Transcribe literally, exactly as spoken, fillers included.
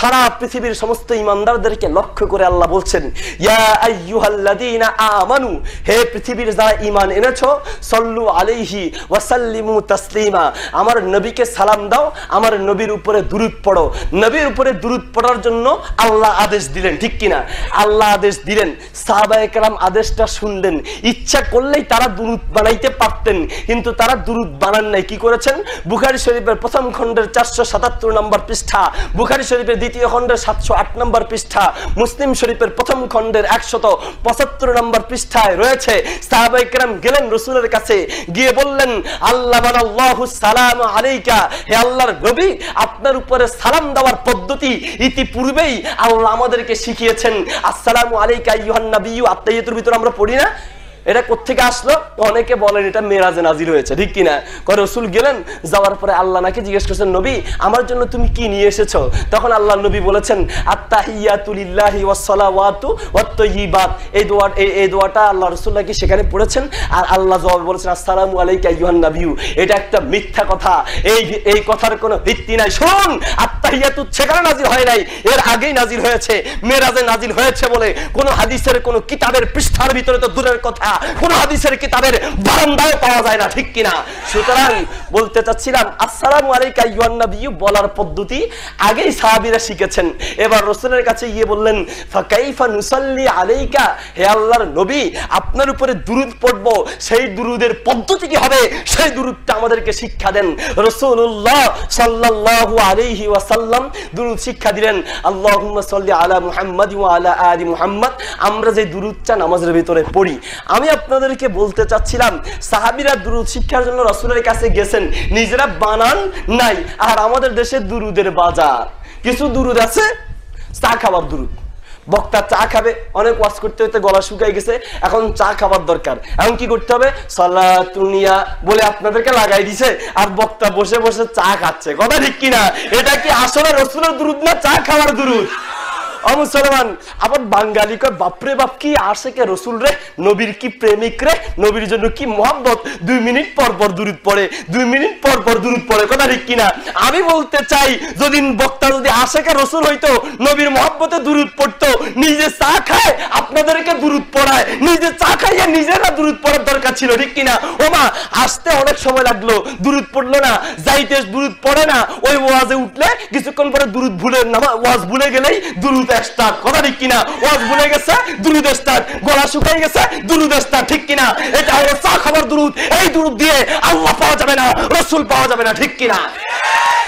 সারা পৃথিবীর সমস্ত ঈমানদারদেরকে লক্ষ্য করে আল্লাহ বলছেন, ইয়া আইয়ুহাল্লাযীনা আমানু, হে পৃথিবীর যারা ঈমান এনেছো, সাল্লু আলাইহি ওয়া সাল্লিমু তাসলিমা, আমার নবীকে সালাম দাও, আমার নবীর উপরে দুরূদ পড়ো। নবীর উপরে দুরূদ পড়ার জন্য আল্লাহ আদেশ দিলেন, ঠিক কিনা? আল্লাহ আদেশ দিলেন, সাহাবায়ে কেরাম আদেশটা শুনলেন। ইচ্ছা করলেই তারা দুরূদ বানাইতে পারতেন, কিন্তু তারা দুরূদ বানান নাই। কি করেছেন? বুখারী শরীফের প্রথম খণ্ডের চারশো সাতাত্তর নম্বর পৃষ্ঠা, বুখারী শরীফের দ্বিতীয় খণ্ডের সাতশো আট নম্বর পৃষ্ঠা, মুসলিম শরীফের প্রথম খণ্ডের একশত পঁচাত্তর নম্বর পৃষ্ঠায় রয়েছে, সাহাবায়ে কেরাম গেলেন রাসূলের কাছে, গিয়ে বললেন, আল্লাহ আল্লাহু সালাম আলাইকা, হে আল্লাহর নবী, আপনার উপরে সালাম দেওয়ার পদ্ধতি ইতিপূর্বেই আল্লাহ আমাদেরকে শিখিয়েছেন। আসসালামু আলাইকা আইয়ুহান নাবিয়্যু, আত্তাহিয়াতুর ভিতর আমরা পড়ি না? এটা কোত্থেকে আসলো? অনেকে বলেন এটা মেরাজে নাজিল হয়েছে, ঠিক কিনা? করে রাসূল গেলেন, যাওয়ার পরে আল্লাহ নাকি জিজ্ঞেস করছেন, নবী আমার জন্য তুমি কি নিয়ে এসেছো? তখন আল্লাহ নবী বলেছেন, আত্তাহিয়াতু লিল্লাহি ওয়াস সালাওয়াতু ওয়াত তাইয়্যিবাত। এই দোয়া এই এই দোয়াটা আল্লাহ রাসূল নাকি সেখানে পড়েছেন, আর আল্লাহ জবাবে বলেছেন, আসসালামু আলাইকা আইয়ুহান নাবিয়্যু। এটা একটা মিথ্যা কথা, এই এই কথার কোনো ভিত্তি নাই। শুনুন, আত্তাহিয়াতু সেখানে নাজিল হয় নাই, এর আগেই নাজিল হয়েছে, মেরাজে নাজিল হয়েছে বলে কোন হাদিসের কোন কিতাবের পৃষ্ঠার ভিতরে তো দূরের কথা, কোন হাদিসের কিতাবের বারান্দায় পাওয়া যায় না, ঠিক কিনা? সুতরাং বলতে চাচ্ছিলাম, আসসালামু আলাইকা আইয়ুহান নাবিয়্যু বলার পদ্ধতি আগেই সাহাবীরা শিখেছেন। এবার রাসূলের কাছে গিয়ে বললেন, ফাকাইফা নুসাল্লি আলাইকা, হে আল্লাহর নবী, আপনার উপরে দুরূদ পড়ব, সেই দুরূদের পদ্ধতি কি হবে? সেই দুরূদটা আমাদেরকে শিক্ষা দেন। রাসূলুল্লাহ সাল্লাল্লাহু আলাইহি ওয়াসাল্লাম দুরূদ শিক্ষা দিলেন, আল্লাহুম্মা সাল্লি আলা মুহাম্মাদ ওয়া আলা আলি মুহাম্মাদ। আমরা যে দুরূদটা নামাজের ভিতরে পড়ি, আমি আপনাদেরকে বলতে চাচ্ছিলাম, সাহাবীরা দুরূদ শিক্ষার জন্য রাসূলের কাছে গেছেন, নিজেরা বানান নাই। আর আমাদের দেশে দুরূদের বাজার। কিছু দুরূদ আছে চা খাবার দুরূদ, বক্তা চা খাবে, অনেক ওয়াজ করতে হইতে গলা শুকাই গেছে, এখন চা খাবার দরকার, এখন কি করতে হবে? সালাতুনিয়া বলে আপনাদেরকে লাগাই দিছে, আর বক্তা বসে বসে চা খাচ্ছে। কথা ঠিক কিনা? এটা কি আসলে রাসূলের দুরূদ না চা খাওয়ার দুরূদ? মুসলমান আবার বাঙালি কয়, বাপরে বাপ কি আশেকে রসুল রে, নবীর কি প্রেমিক রে, নবীর জন্য কি মহব্বত, দুই মিনিট পর পর দুরূদ পড়ে, দুই মিনিট পর পর দুরূদ পড়ে। কথা ঠিক কিনা? আমি বলতে চাই, যদি বক্তা যদি আশেকে রসুল হইতো, নবীর মহব্বতে দুরূদ পড়তো, নিজে চা খায় আপনাদেরকে দুরূদ পড়ায়, নিজে চা খাইয়া নিজেরা দুরূদ পড়ার দরকার ছিল, ঠিক কিনা? ও মা, আসতে অনেক সময় লাগলো, দুরূদ পড়লো না, যাইতে দুরূদ পড়ে না, ওই ওয়াজে উঠলে কিছুক্ষণ পরে দুরূদ ভুলে নামা, ওয়াজ ভুলে গেলেই দুরূদ স্টার্ট। কথা ঠিক কিনা? ওয়াজ ভুলে গেছে, দুরূদ স্টার্ট, গলা শুকাই গেছে, দুরূদ স্টার্ট, ঠিক কিনা? এটা হলো চা খাবার দুরূদ। এই দুরূদ দিয়ে আল্লাহ পাওয়া যাবে না, রাসূল পাওয়া যাবে না, ঠিক কিনা?